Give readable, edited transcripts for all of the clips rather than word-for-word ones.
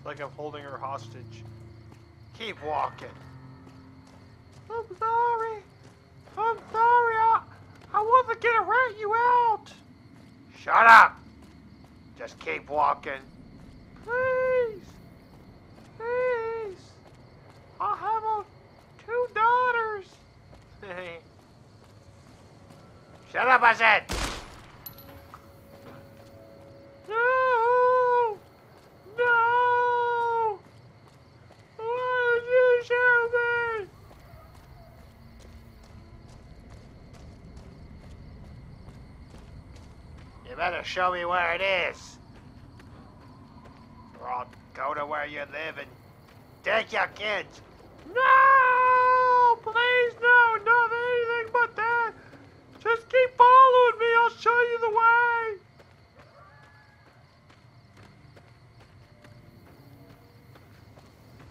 like I'm holding her hostage. Keep walking. I'm sorry. I'm sorry. I wasn't gonna rat you out. Shut up. Just keep walking. Please. Please. I have 2 daughters. Shut up, I said. No. No. Why did you shoot me? You better show me where it is. Or I'll go to where you live and take your kids. No! Please, no! Not anything but that! Just keep following me, I'll show you the way!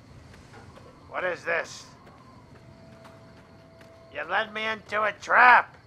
What is this? You led me into a trap.